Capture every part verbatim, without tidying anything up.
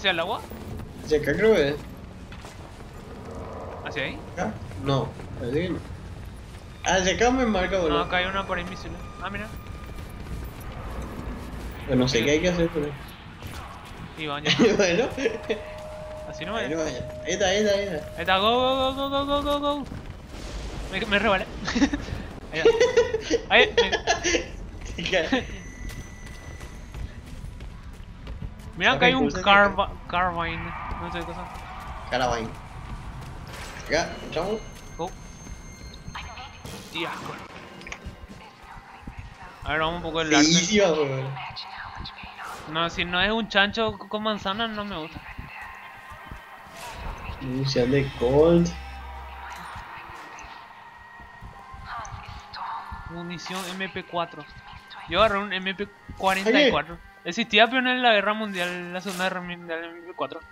¿Hacia el agua? Hacia acá creo que es. ¿Hacia ahí? ¿Acá? No, parece que no. Hacia acá me marca, No, boludo. acá hay una por invisible. Ah, mira. Pero no sé qué hay que hacer con él. Y baño. Bueno. Así no Ahí me. no vaya. Ahí está, ahí está, ahí está. Ahí está, go, go, go, go, go, go, go, go. Me, me rebalé. Ahí está. Ahí, me... Mira que hay un carva, Carvine. No sé qué cosa. Carabine. Acá, chamo. Go. Y asco. A ver, vamos un poco el arte. Feísima, weón. No, si no es un chancho con manzana, no me gusta. Munición de Colt. Munición M P cuatro. Yo agarré un M P cuarenta y cuatro. Existía pero en la guerra mundial, en la segunda guerra mundial, M P cuatro.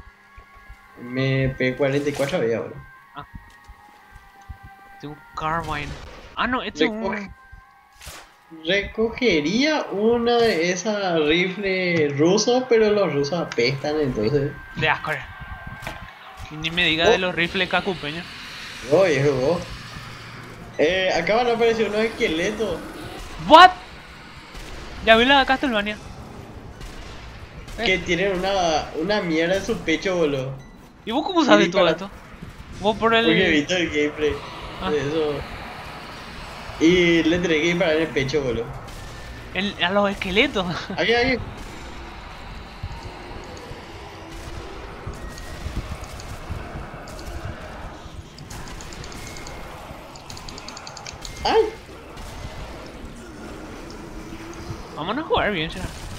M P cuarenta y cuatro había, bro. Ah. Este es un Carbine. Ah, no, este es un... Recogería una de esas rifles rusos, pero los rusos apestan, entonces. De asco. Y ni me diga oh. de los rifles cacupeños. Oh, viejo, oh. Eh, acá van a aparecer unos esqueletos. ¿What? Ya vi la de Castlevania. Que tienen una, una mierda en su pecho, boludo. ¿Y vos cómo sabes Y todo para... esto? Vos por el... Porque he visto el gameplay ah. de eso. Y le entregué que disparar en el pecho, boludo. El, a los esqueletos. Aquí, aquí. ¡Ay! Vámonos a jugar bien, ya.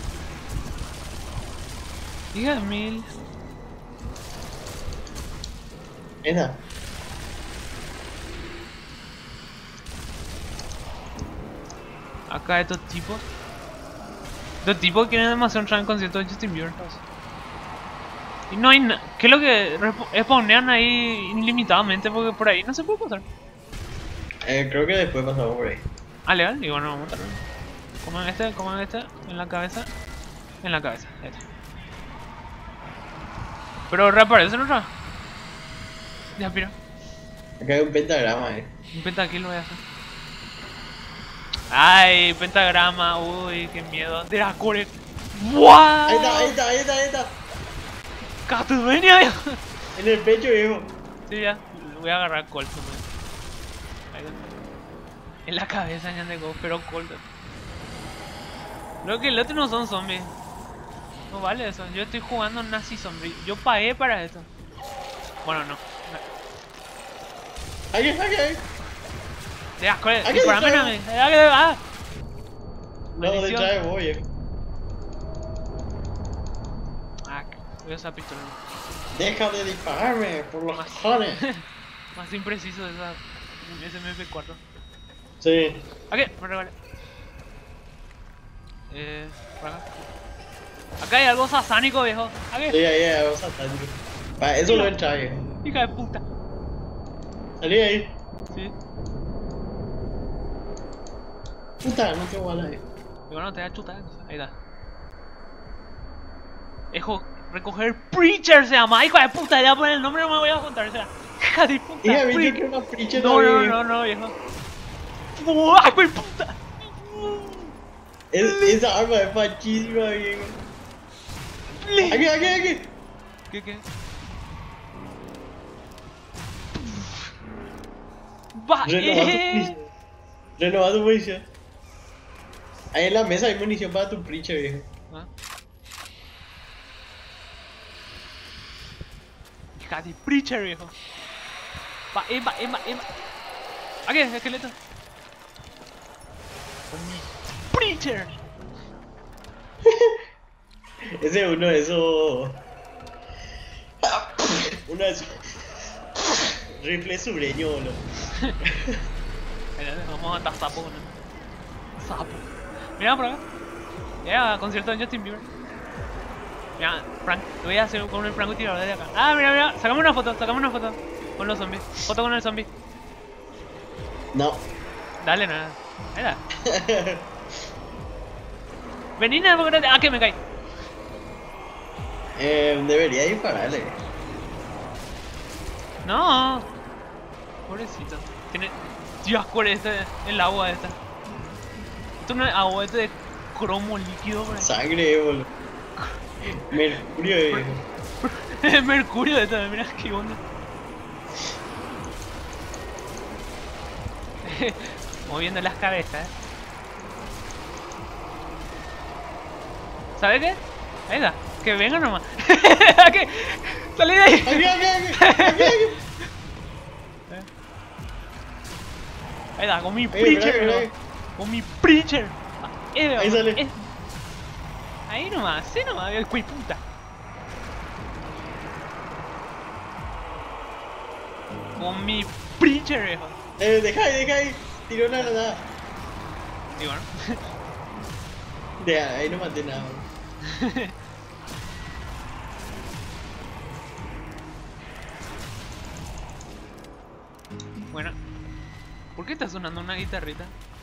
Diga mil. Esa. Acá estos tipos. Estos tipos quieren demasiado entrar en concierto de Justin Bieber. Y no hay nada. ¿Qué es lo que spawnean ahí ilimitadamente? Porque por ahí no se puede pasar. Eh, creo que después pasamos por ahí. Ah, legal. Y bueno, vamos a matar. Como en este, como en este. En la cabeza. En la cabeza. Ahí está. Pero reaparece otra. Ya, piro. Acá hay un pentagrama, eh. Un pentakill lo voy a hacer. Ay, pentagrama. Uy, qué miedo. De la core. ¡Wow! Ahí está, ahí está, ahí está, ahí está. Castlevania, viejo. En el pecho, viejo. Sí, ya. Voy a agarrar Colt. Ahí está. En la cabeza ya de go, pero Colt. Lo que el otro no son zombies. No vale eso. Yo estoy jugando Nazi Zombie. Yo pagué para esto. Bueno, no. Aquí, aquí, aquí. De asco, Aquí disparame está. a mí. Ah. No, Maldición. detrás de vos, viejo. Ah, voy a usar pistola. Deja de dispararme por los Más- cojones. Más impreciso esa ese M P cuatro. Sí. Aquí, me regalé. Eh, por acá. Acá hay algo satánico, viejo. Sí, Aquí. ahí hay algo satánico. Para eso no entra, viejo. Hija de puta. Salí ahí. Sí. Puta, no tengo bala ahí. Y bueno, te voy a chutar. Ahí está. Ejo, recoger Preacher se llama. Hijo de puta, ya poner el nombre, no me voy a contar. O sea, hija de puta. Hija, vi Preacher. que una friche No, no, también. no, no, viejo. ¡Ay, hijo de puta! Es, esa arma es fachísima, viejo. Aquí, aquí, aquí. ¿Qué, qué? Va, Renova tu eh. munición. Renova tu munición. Ahí en la mesa hay munición para tu preacher, viejo. ¿Ah? Hija de Preacher, viejo. Va, eh, va, eh, va, eh, va. Aquí, esqueleto. Preacher. Ese es uno de esos. Uno de esos. Rifle sureño, boludo. Vamos a matar sapo, ¿no? Sapo. Mira por acá. Ya, concierto de Justin Bieber. Mira, Frank, te voy a hacer con el francotirador desde acá. Ah, mira, mira, sacame una foto, sacame una foto. Con los zombies. Foto con el zombie. No. Dale, nada. Ahí da. Vení, nada, porque no te... Ah, que me caí. Eh, debería dispararle. No. Pobrecito. Tiene... Dios, ¿cuál es este? El agua esta. Esto no es agua, este de cromo líquido, bro. Sangre, boludo. Mercurio, eh. Mercurio esta, mira qué onda. Moviendo las cabezas, eh. ¿Sabes qué? Ahí está, que venga nomás. ¿Qué? ¡Salí de ahí! Aquí, aquí, aquí, aquí, aquí. Ahí está, con mi Ahí, preacher, espera, bro. espera. Con mi preacher. Eh, Ahí sale. eh. Ahí nomás, sí nomás, el cuiputa. Con mi preacher, viejo. Eh, deja ahí, deja ahí. Tiró una granada. Y bueno. Deja, ahí no maté nada, boludo. Bueno. ¿Por qué está sonando una guitarrita?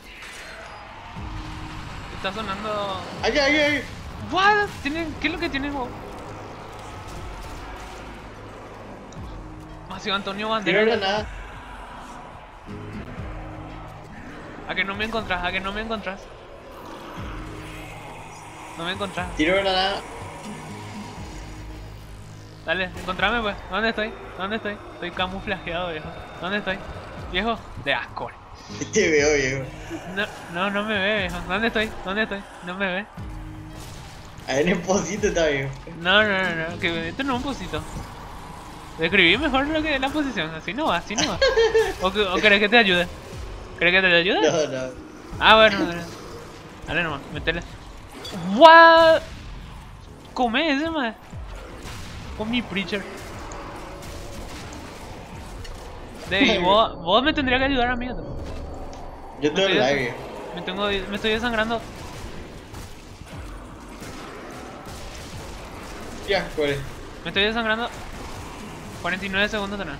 Está sonando... Aquí, aquí, aquí. What? ¿Tienen... ¿Qué es lo que tienen vos? Macio Antonio Tiró Banderas. granada. ¿A que no me encontrás? ¿A que no me encontrás? No me encontrás. Tiró granada. Dale, encontrame pues. ¿Dónde estoy? ¿Dónde estoy? Estoy camuflajeado, viejo. ¿Dónde estoy? Viejo, de asco. Te veo, viejo. No, no, no me ve, viejo. ¿Dónde estoy? ¿Dónde estoy? No me ve. Ahí en el pocito está, viejo. No, no, no, no. Que esto no es un posito. Describí mejor lo que la posición. Así no va, así no va. ¿O, que- o querés que te ayude? ¿Querés que te ayude? No, no. Ah, bueno, dale. Dale nomás, metele. What? Come ese, man. Con mi preacher. Dave, vos, vos me tendrías que ayudar a mí. ¿No? Yo tengo Me el estoy live, viejo. Me, tengo, me estoy desangrando. Ya, corre. Me estoy desangrando. cuarenta y nueve segundos tenés.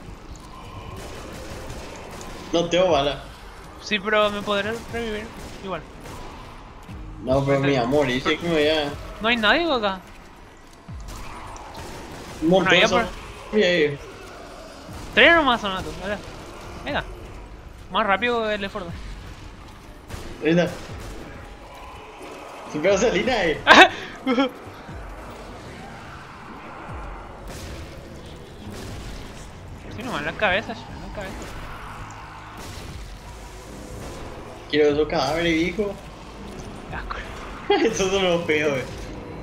No tengo bala. Sí, pero me podré revivir. Igual. No, pero mi amor, dice que me voy a... No hay nadie acá. Un montón Bueno, ya son- Mira ahí. Tres nomás son estos. Venga. Venga. Más rápido que el esfuerzo. Ahí está. Super gasolina ahí. Sí, nomás en la cabeza, en la cabeza. Quiero esos cadáveres, viejo. Qué asco. Esos son los feos, eh.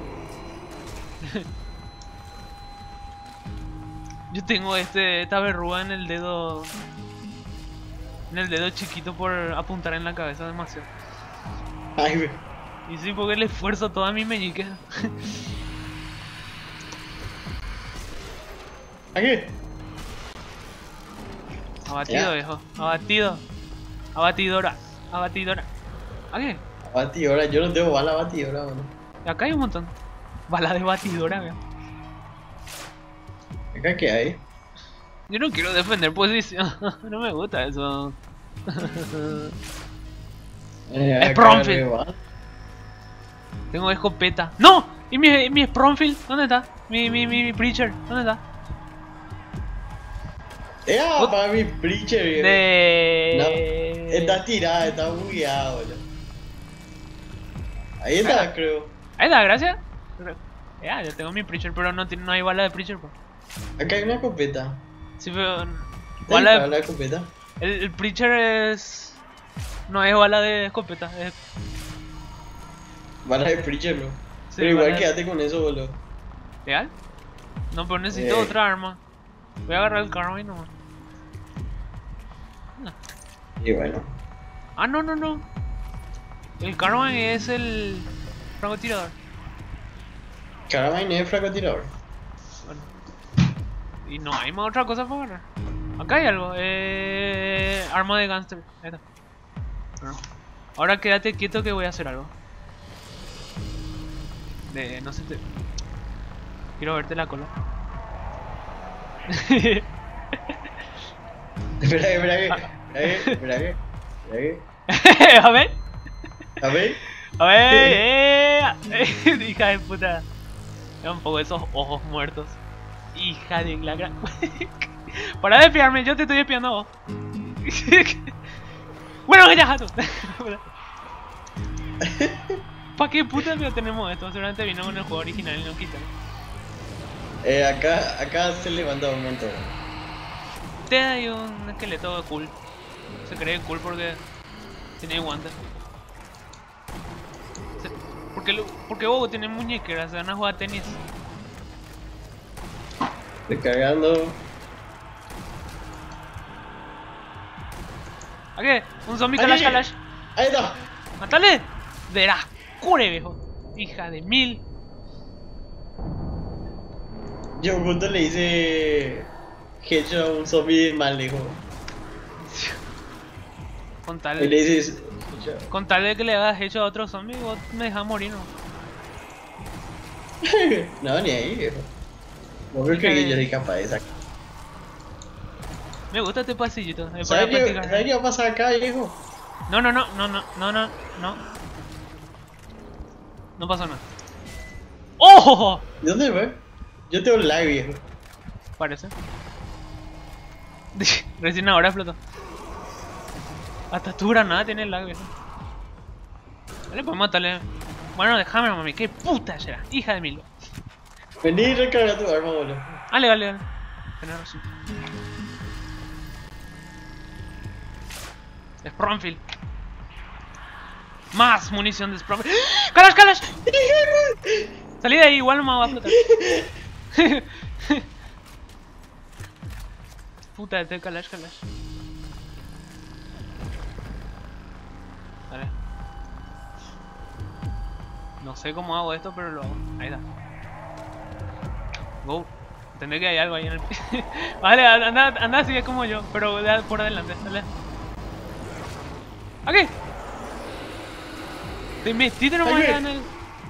Yo tengo este, esta verruga en el dedo. En el dedo chiquito por apuntar en la cabeza demasiado. Ay, ve. Y sí, porque le esfuerzo toda mi meñique. Aquí. Abatido, Ya. viejo. Abatido. Abatidora. Abatidora. ¿A qué? Batidora, yo no tengo bala batidora, mano. Acá hay un montón. Bala de batidora, viejo. Acá qué hay. Yo no quiero defender posición. No me gusta eso. Eh, Es acá Bromfield. arriba. Tengo escopeta. ¡No! ¿Y mi, mi Sprongfield? ¿Dónde está? Mi, mi, mi, mi Preacher. ¿Dónde está? ¡Ea! Ot- Para mi preacher, viejo. No, De... está tirada, está bugueado, boludo. Ahí está, Ah. creo. Ahí está, gracias. Ya, yo tengo mi Preacher, pero no, tiene- no hay bala de Preacher, pues. Acá hay una escopeta. Sí, pero... Ahí Bala está de... la escopeta. El, el Preacher es... No es bala de escopeta, es... Bala de preacher, bro. Sí, Pero igual bala de- quédate con eso, boludo. ¿Legal? No, pero necesito Eh. otra arma. Voy a agarrar el Carbine nomás. No. Y bueno. Ah, no, no, no. El Carbine es el... francotirador. Carabine es francotirador. Bueno. Y no hay más otra cosa para agarrar. Acá hay algo. Eh... Arma de gangster. Ahí está. Bueno. Ahora quédate quieto que voy a hacer algo. De... no sé te... Quiero verte la cola. Espera, que, espera, que, espera, que, espera, que, espera, que. A ver. A ver. A ver. Eh, hija de puta. Tampoco esos ojos muertos. Hija de la gran... Para de espiarme, yo te estoy espiando a vos. Bueno, ya jato. ¿Para qué puta pero tenemos esto? Seguramente vino con el juego original y no quita. Eh, acá, acá se levanta un montón. Te hay un esqueleto cool. Se cree cool porque tiene guantes. Se... Porque, lo... porque vos tenés muñequeras, se van a jugar a tenis. Descargando. ¿A qué? Un zombie Kalash Kalash. Ahí está. ¡Mátale! Verás, cure viejo. Hija de mil. Yo justo le hice headshot a un zombie más lejos. Con tal, Y le dices headshot. con tal de que le hagas hecho a otro zombie, vos me dejas morir, ¿no? No, ni ahí, viejo. No creo que yo soy capaz de sacar. Me gusta este pasillito. Es para ¿Sabes qué, practicar. ¿Sabes qué va a pasar acá, viejo? No, no, no, no, no, no, no, no. No pasó nada. ¡Oh! ¿De dónde fue? Yo tengo lag, viejo. Parece. Recién ahora explotó. Hasta tu granada tiene lag, viejo. Vale, pues matarle. Bueno, déjame, mami. ¿Qué puta será? Hija de mil. Vení y recarga tu arma, boludo. Dale, dale, dale. Tenés razón. Sprongfield. Más munición de Sprongfield. ¡Kalash, Kalash! Salí de ahí, igual no me va a explotar. Puta, este Kalash, Kalash. Dale. No sé cómo hago esto, pero lo hago. Ahí está. Go. Tendré que hay algo ahí en el pie. Vale, anda, anda así como yo, pero de, por adelante, dale. ¿A qué? Te metiste nomás ya en el...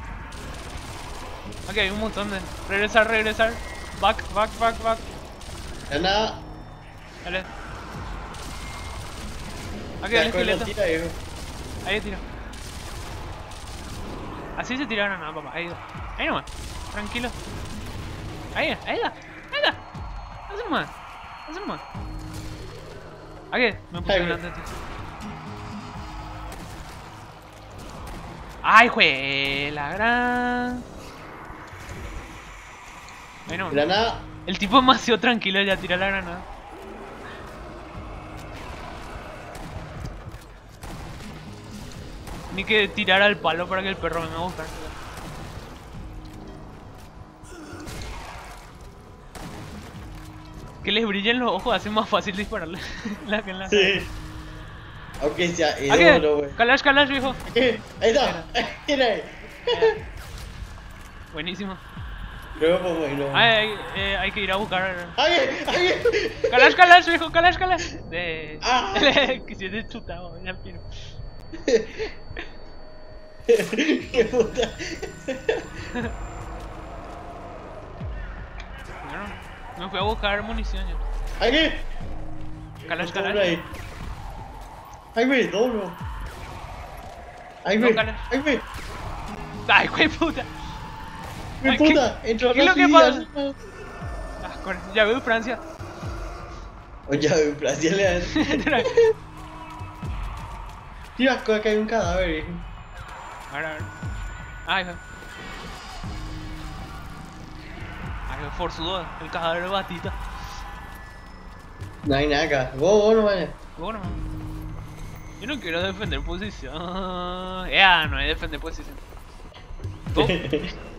Ok, hay un montón de... Regresar, regresar. Back, back, back, back. Ya nada. Dale. Aquí el esqueleto. Tira, viejo. Ahí tiro. Así se tiraron nada, papá. Ahí, ahí nomás. Tranquilo. Ahí, ahí da. Ahí da. Haz nomás. Haz nomás. Aquí, me puse delante de ti. Ay, jue la gran. Bueno, Granada. el tipo es demasiado tranquilo ya tira la granada. Ni que tirar al palo para que el perro venga a buscar. Que les brillen los ojos hace más fácil dispararle. La que en la... Sí. Aunque sea ¿A qué? ídolo, güey. Kalash, Kalash, viejo. Ahí está. Mira ahí. Buenísimo. Luego pongo ahí, luego. Ay, hay, eh, hay que ir a buscar. ¡Ay, ay! Kalash, Kalash, viejo, Kalash, Kalash. De. Ah. Que si es de chutado, ya quiero. ¡Qué puta! Bueno, me fui a buscar munición yo. ¡Aquí! Kalash, Doble Kalash. ahí. ¡Ay, güey! ¡Doblo! ¡Ay, No, güey! Kalash. ¡Ay, güey! Ay, güey, puta. ¡Mi Ay, puta! ¿qué- ¡Entró qué es lo que así, pasa? así. Ah, corre, ya veo Francia. Oye, en Francia le dan. Tira, acá hay un cadáver, viejo. A ver, a ver. Ay, güey. Ay, güey, forzudo. El cadáver de batita. No hay nada acá. Vos, vos no vayas. Bueno, yo no quiero defender posición. Ya, no hay defender posición. Go.